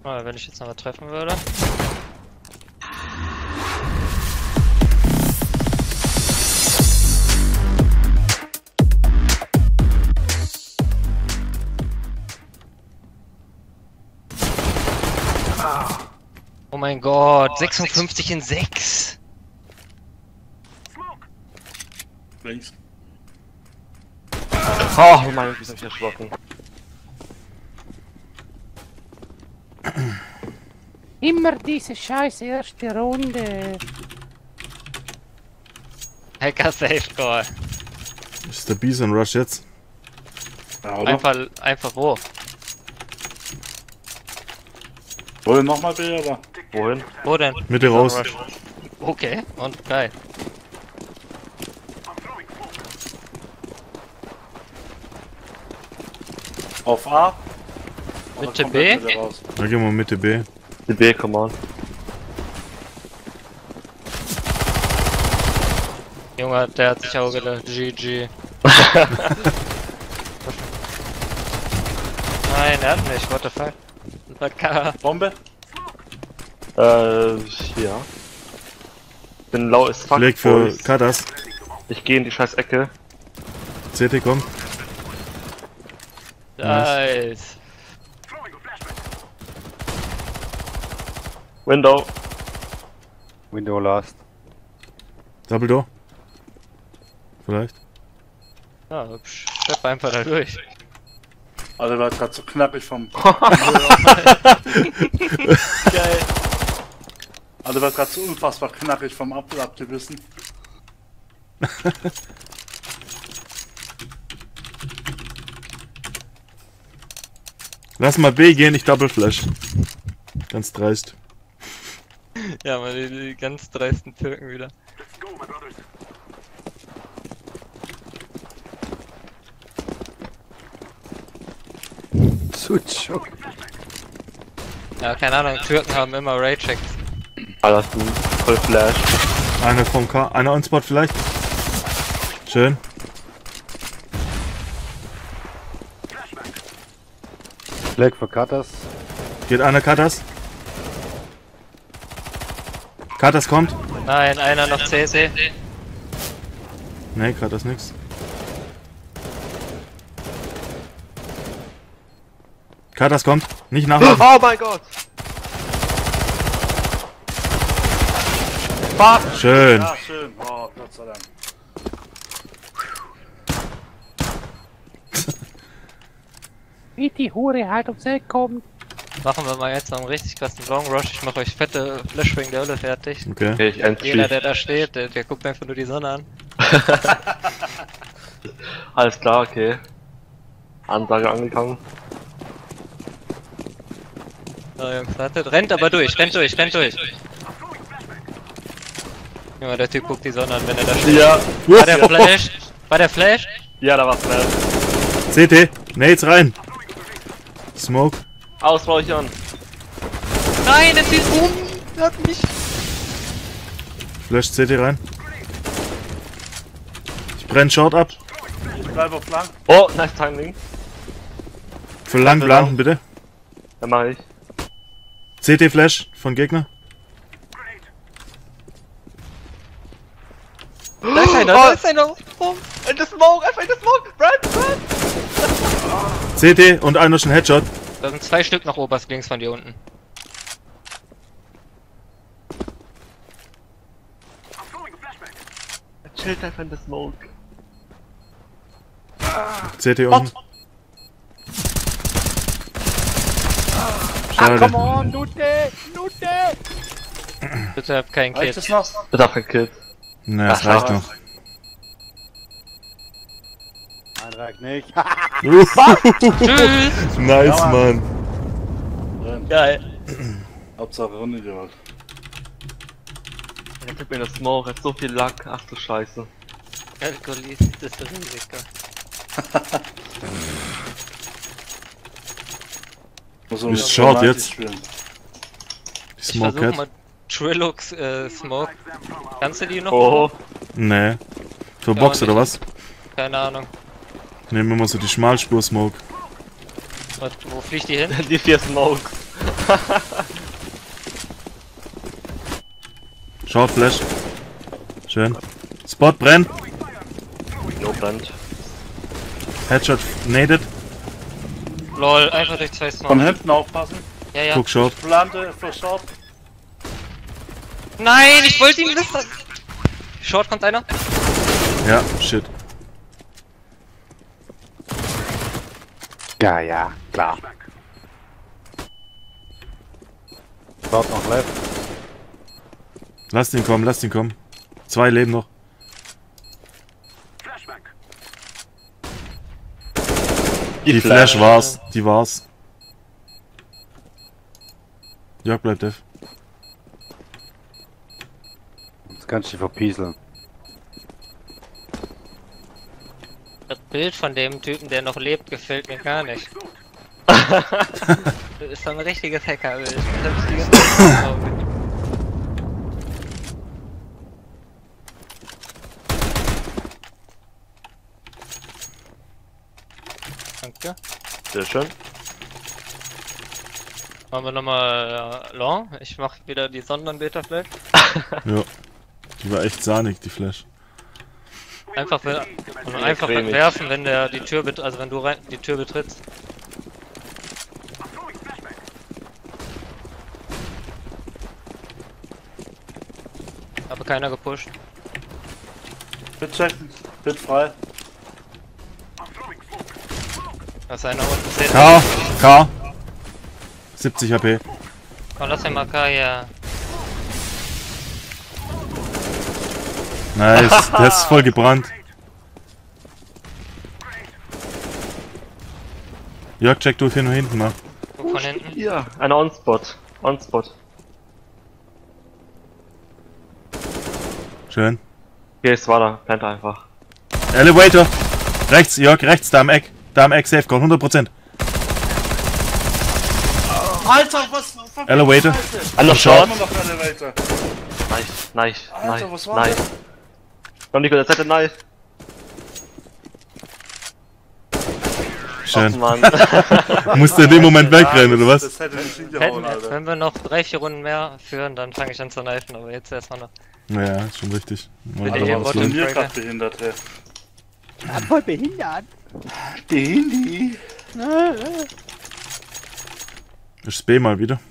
Wenn ich jetzt noch mal treffen würde. Oh mein Gott, 56 in 6. Links. Oh mein Gott, ich hab mich erschrocken. Immer diese scheiß erste Runde. Hacker Safe Call. Ist der Bison Rush jetzt? Ja, oder? Einfach wo? Wollen wir nochmal B, oder? Wohin? Wo denn? Mitte raus. Okay, und geil. Auf A. Mitte B? Dann gehen wir Mitte B. Die B, come on. Junge, der hat sich auch gedacht. GG. Nein, er hat nicht. What the fuck? Bombe? Ja. Bin low as fuck. Leg für Boys. Katas. Ich gehe in die scheiß Ecke. CT kommt. Nice. Window. Window last. Double Door. Vielleicht. Ja, hübsch. Stepp einfach da durch. Also, war gerade so knackig vom. Geil. Also, war gerade so unfassbar knackig vom Apfel abgebissen. Lass mal B gehen, ich Double Flash. Ganz dreist. Ja, mal die ganz dreisten Türken wieder. Sucho. Ja, keine Ahnung, Türken haben immer Raychecks. Alles gut. Voll Flash. Einer vom K, einer on Spot vielleicht. Schön. Flag für Cutters. Geht einer Katas. Katas kommt. Nein, einer noch CC. Nee, Katas nix. Katas kommt. Nicht nachladen. Oh mein Gott! Fuck! Schön. Ja, schön. Oh, Gott sei Dank. Wie die Hure halt ums Eck kommt. Machen wir mal jetzt noch einen richtig krassen Long Rush. Ich mache euch fette Flashwing der Hölle fertig. Okay. Okay, ich Jeder, entschließe. der da steht, der guckt einfach nur die Sonne an. Alles klar, okay. Ansage angegangen. So, Jungs, wartet. Rennt aber durch, rennt durch, rennt durch. Junge, der Typ guckt die Sonne an, wenn er da steht. Ja. War der Flash? War der Flash? Ja, da war's Flash. CT. Nades rein. Smoke. Ausräuchern. Nein, der zieht der hat mich. Flash CT rein. Ich brenn Short ab. Ich bleibe auf lang. Oh, nice Timing. Für lang blenden bitte. Dann mach ich. CT Flash von Gegner. Da ist einer, da ist einer. Oh. In the smoke, einfach in the smoke. Brand. CT und einer schon Headshot. Da sind 2 Stück nach oberst links von dir unten. Er chillt einfach in the smoke. CT unten. Ah, come Schade. on, Nutte! Nutte! Bitte hab keinen Reicht Kit. es noch? Das hat gekillt. Na, das reicht noch. Nein, reicht nicht. Tschüss! Nice, Ja, Mann. Drin. Geil. Hauptsache Runde geholt. Er gibt mir in the smoke, hat so viel Lack. Ach du Scheiße. Kalkuliertes Risiko. Muss Ist mit short 90 jetzt. spielen. Die Ich Smoke versuch Cat. mal Trilux Smoke. Kannst du die noch? Oh. Nee. Für Box oder was? Keine Ahnung. Nehmen wir mal so die Schmalspur Smoke. Wo fliegt die hin? Die 4 Smokes. Short Flash. Schön. Spot brennt. Jo, brennt. Headshot naded. Lol, einfach durch 2 Von Small. hinten aufpassen. Ja, ja. Guck Short. Plante für Short. Nein, ich wollte ihn wissen. Short kommt einer. Ja, shit. Ja, ja, klar. Dort noch left. Lasst ihn kommen, lasst ihn kommen. 2 leben noch. Die Flash war's. Die war's. Jörg bleibt Def. Jetzt kannst du dich verpieseln. Das Bild von dem Typen, der noch lebt, gefällt mir gar nicht. Das ist so ein richtiges Hackerbild. Das hab ich die ganze Zeit im Auge. Danke. Sehr schön. Machen wir nochmal Long. Ich mach wieder die Sonderanbeter vielleicht. Ja. Die war echt sahnig, die Flash. Einfach, einfach cremig. werfen, wenn der die Tür also wenn du rein die Tür betrittst. Aber keiner gepusht. Bit checken. Bit frei. Da ist einer unten. K. 70 HP. Komm, lass den mal K hier. Nice. Der ist voll gebrannt. Jörg, check du hier nur hinten mal. Guck von hinten. Ja, einer On-Spot. On-Spot. Schön. Hier ist Wader. Plant einfach. Elevator. Rechts, Jörg, rechts, da am Eck. Da am Eck, Safe Call, 100%. Alter, was? Elevator. Einer Short. Immer noch Elevator. Nice, nice, Alter, nice, was war nice. Komm, Nico, der Seite nice. Schön. Mann. Musst du in dem Moment wegrennen, oder was? Das hätte nicht hingehauen, Alter. Wenn wir noch 3-4 Runden mehr führen, dann fange ich an zu knifen, aber jetzt erstmal noch. Ja, ist schon richtig. Mal Bitte alle hier, was Bottom. tun. Mir gerade behindert, ey. Voll behindert. Die Hindi. Ich B mal wieder.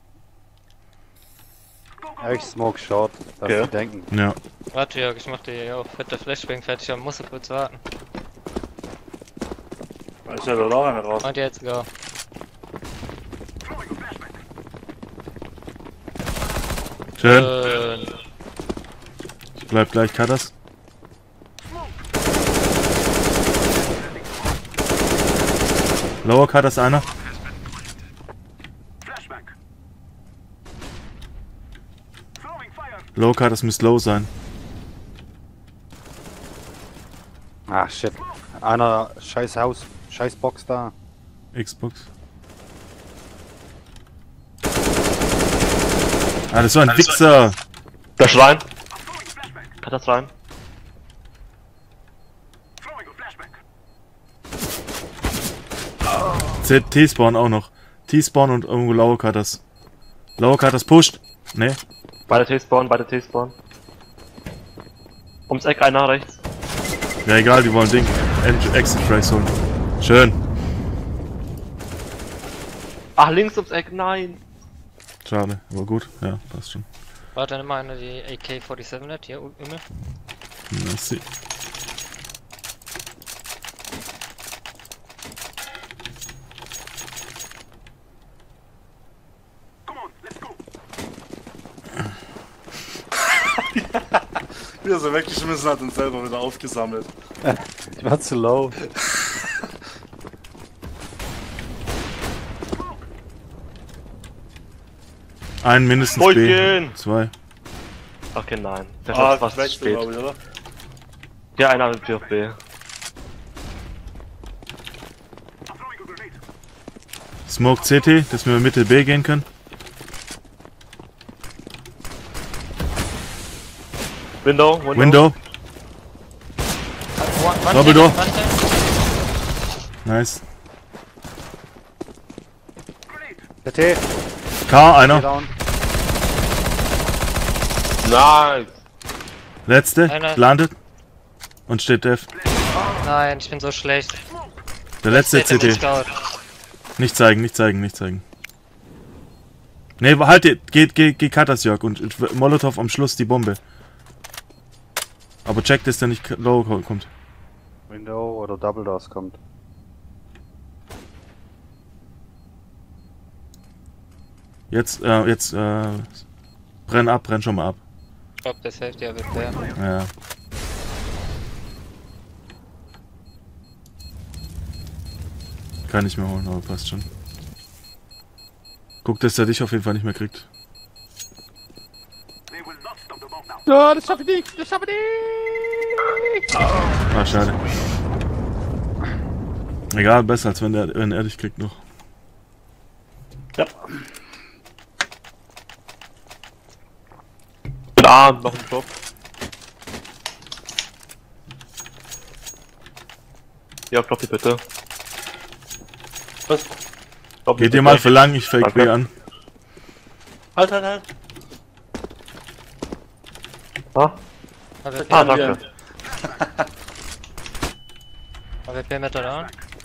Ich smoke short. Darf Okay. ich denken. Ja. Warte Jörg, ich mach dir ja auch fette Flashbang fertig, aber musst du kurz warten. Da ist ja da auch einer raus. Und jetzt go. Schön. Ich bleib gleich Cutters. Lower Cutters einer. Lower Cutters müsste low sein. Ah, shit. Einer scheiß Haus, scheiß Box da. Xbox. Ah, das war ein Wichser. Flash rein. Hat das rein? T-Spawn auch noch. T-Spawn und irgendwo Lower Cutters. Lower Cutters pusht. Ne? Beide T-Spawn, beide T-Spawn. Ums Eck einer rechts. Ja, egal, die wollen Ding. Exit Trace holen. Schön. Ach, links ums Eck, nein. Schade, aber gut. Ja, passt schon. Warte, nimm mal einer die AK-47 hat, hier, Ümmel. Merci. Wie er so weggeschmissen hat und selber wieder aufgesammelt. Ich war zu low. Ein mindestens Voll B. gehen. 2. Okay, nein. Der Ah, Schuss war zu wechselt, spät. glaube ich, oder? Ja, einer mit B auf B. Smoke CT, dass wir Mitte B gehen können. Window. Window. Double door. Nice. CT. K, einer. Down. Nice. Letzte. Einer. Landet. Und steht Dev. Nein, ich bin so schlecht. Der letzte Steht der CT. Scout. Nicht zeigen, nicht zeigen, nicht zeigen. Ne, halt, geh Katas, Jörg, und Molotov am Schluss die Bombe. Aber check, dass der nicht low kommt. Window oder Double Doors kommt. Jetzt, brenn schon mal ab. Ich glaub, das hilft ja wirklich. Ja. Kann ich mir holen, aber passt schon. Guck, dass der dich auf jeden Fall nicht mehr kriegt. Ja, das schaffe ich nicht, das schaffe ich nicht. Ah, schade. Egal, besser als wenn er dich kriegt noch. Ja. Mit A, noch ein Job. Ja, Floppy bitte. Was? Floppy, Geht dir bitte. mal verlangen, ich fake B an. Halt. Ah, AWP, danke. AWP mit da.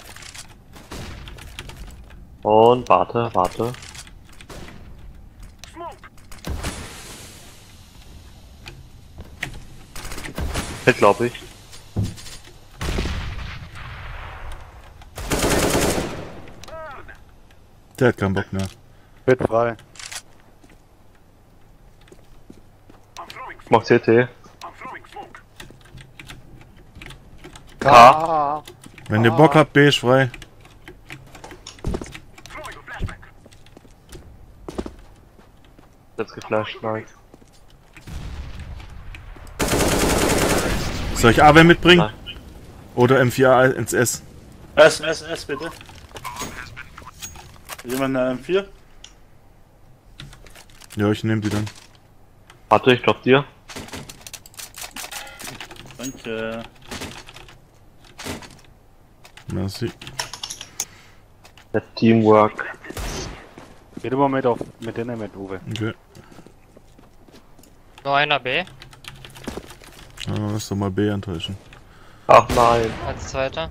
Und warte. Hit, glaube ich. Der hat keinen Bock mehr. Wird frei. Ich mach CT. K. Wenn ihr Bock habt, B ist frei. Jetzt geflasht, nice. Soll ich AW mitbringen? Nein. Oder M4A ins S? S bitte. Jemand eine M4? Ja, ich nehme die dann. Warte, ich glaub dir. Danke. Merci. Der Teamwork. Geht immer mit denen mit Uwe. Okay. Nur einer B, Lass doch mal B enttäuschen. Ach nein. als zweiter.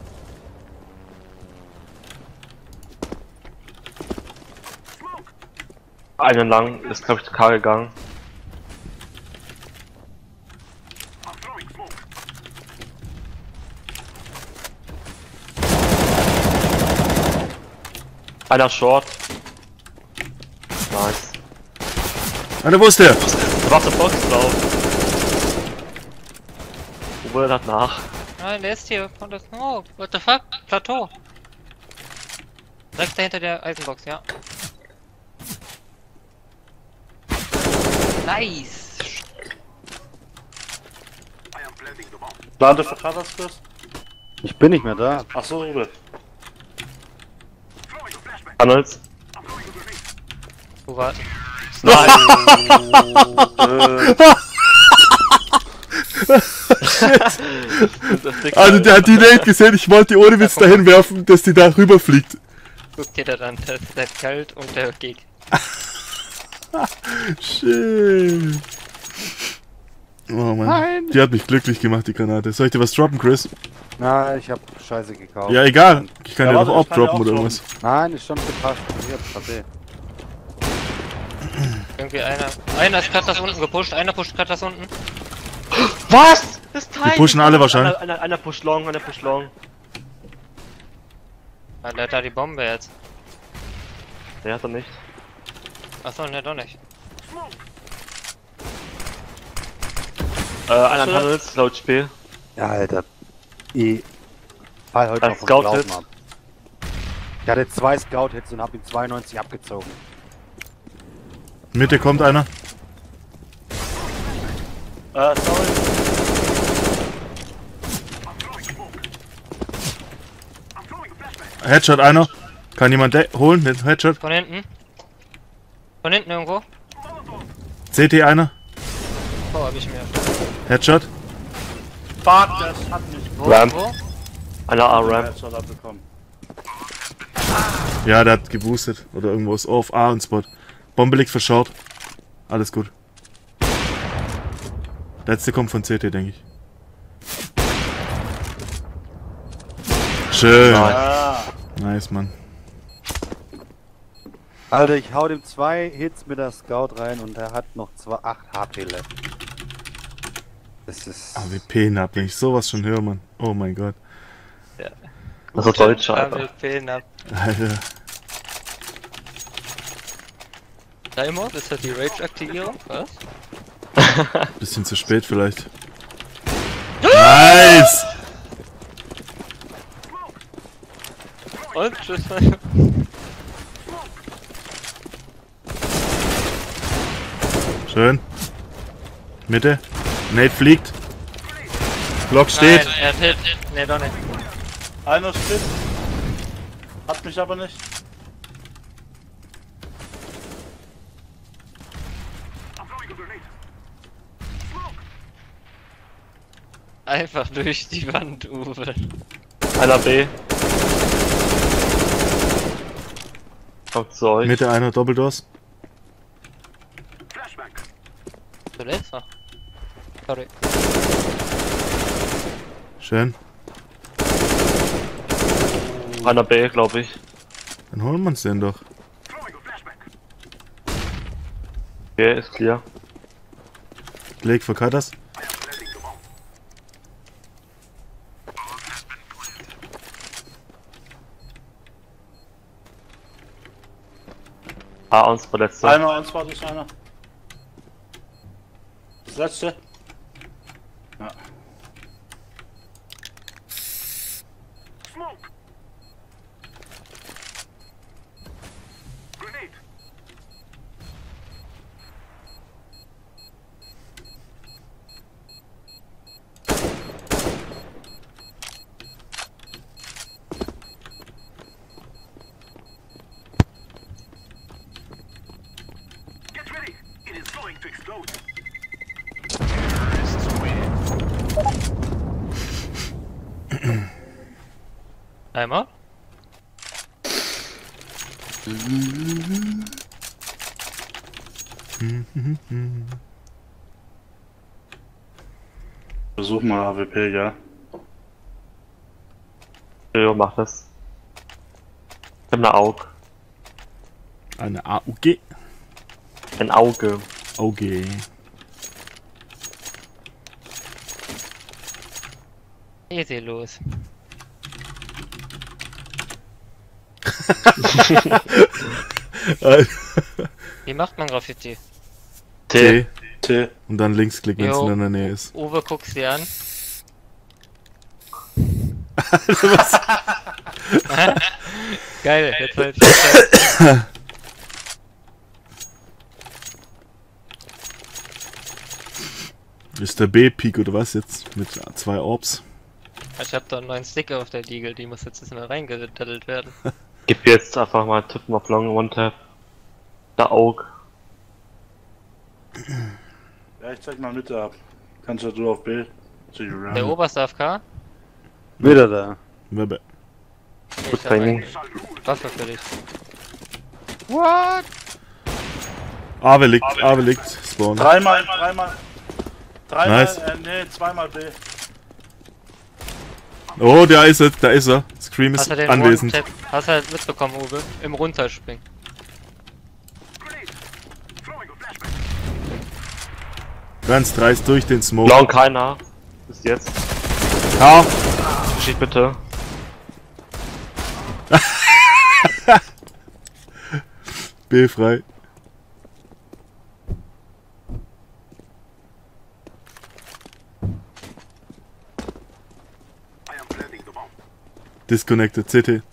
Einen lang ist, glaube ich, zu K gegangen. Einer Short. Nice. Alter, wo ist der? Warte, Box drauf. Uwe hat nach. Nein, der ist hier. Von das. Oh, what the fuck? Plateau. Direkt dahinter der Eisenbox, ja. Nice. Lande für Katas kurz. Ich bin nicht mehr da. Achso, Uwe. Tunnels. Wo war? Also der hat die Nate gesehen, ich wollte die ohne Witz dahin werfen, dass die da rüber fliegt. Guck dir das an, das ist der kalt und der Geg. Shit. Oh Mann. Nein. Die hat mich glücklich gemacht, die Granate. Soll ich dir was droppen, Chris? Na, ich hab Scheiße gekauft. Ja, egal. Ich kann Ja, dir doch warte, auch ich kann dir droppen auch oder droppen. was. Nein, ist schon gepasst. Hier, KP. Irgendwie einer ist gerade das unten gepusht, einer pusht gerade das unten. Was? Das ist Die pushen alle wahrscheinlich. Einer push long, einer push long. Ah, der hat da die Bombe jetzt. Der hat er nicht. Achso, ne, doch nicht. Einer Tunnels, laut Spiel. Ja, Alter. Ich fall heute Ein noch vom Scout-Hit. Glauben ab. Ich hatte 2 Scout-Hits und hab ihn 92 abgezogen. Mitte kommt einer. Sorry. Headshot einer. Kann jemand holen, den Headshot? Von hinten. Von hinten irgendwo. CT einer. Oh, hab ich mir. Headshot. Fuck, das hat mich Wo? Ramp. Wo? Einer A-Ramp. Headshot abbekommen. Ja, der hat geboostet. Oder irgendwo ist auf A und Spot. Bombe liegt verschaut. Alles gut. Letzte kommt von CT, denke ich. Schön. Ah, Nice, Mann. Alter, ich hau dem 2 Hits mit der Scout rein und er hat noch 8 HP left. Das ist... AWP ab, wenn ich sowas schon höre, Mann. Oh mein Gott. Also Deutsch, Alter. AWP-Nap. Alter. Timer, ist das die Rage-Aktivierung? Was? Bisschen zu spät vielleicht. Nice! Und tschüss. Schön. Mitte. Nate fliegt. Block steht. Nein, er hat Hit. Nee, doch nicht. einer steht. Hat mich aber nicht. Einfach durch die Wand, Uwe. Einer B. Kommt zu euch. Mitte einer Doppeldos. Du lädst noch. Sorry. Schön. Einer B, glaube ich. Dann holen wir uns den doch. B ist clear. Leg für Katas. A uns verletzt. Einer, uns war durch einer. Das letzte. Ja. Einmal. Versuch mal AWP, ja. Jo, mach das. Ich hab ne Auge. Eine AUG. Ein Auge. Auge. Easy los. Wie macht man Graffiti? T. T. Und dann linksklicken, wenn es Jo. in der Nähe ist. Uwe, guck's dir an. Geil, jetzt halt. Ist der B-Peak oder was jetzt? Mit 2 Orbs. Ich hab da einen neuen Sticker auf der Deagle, die muss jetzt mal reingedaddelt werden. Gib jetzt einfach mal Tippen auf Long One-Tap. Der Auge. Ja, ich zeig mal Mitte ab. Kannst ja du auf B. Der oberste AFK? Wieder da. Webbe. Ich Gut hab eine Training. Waffe für dich. What? Awe liegt. Spawn. Dreimal. Nice. Nee, zweimal B. Oh, da ist er. Scream ist Hast du den anwesend. One-Tap- Hast du halt mitbekommen, Uwe? Im Runterspringen. Ganz dreist durch den Smoke. Long keiner. Bis jetzt. Ja. Geschieht bitte. B frei. Disconnected CT.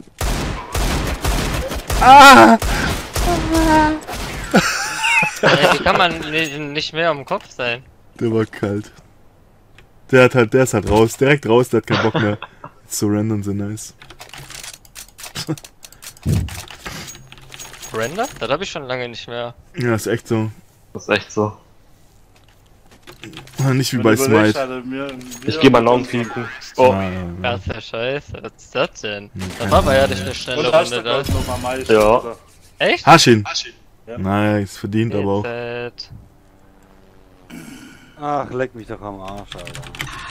Wie kann man nicht mehr am Kopf sein? Der war kalt. Der ist halt raus. Direkt raus, der hat keinen Bock mehr. Zu rendern sind nice. Render? Das hab ich schon lange nicht mehr. Ja, ist echt so. Das ist echt so. Nicht wie bei Smite. Ich geh mal Long pieken. Oh, Das ist ja scheiße. Was ist das denn? Das war aber ja nicht eine schnelle Runde da. Ja. Echt? Hashin. Ja. Nice, verdient aber auch. GZ. Ach, leck mich doch am Arsch, Alter.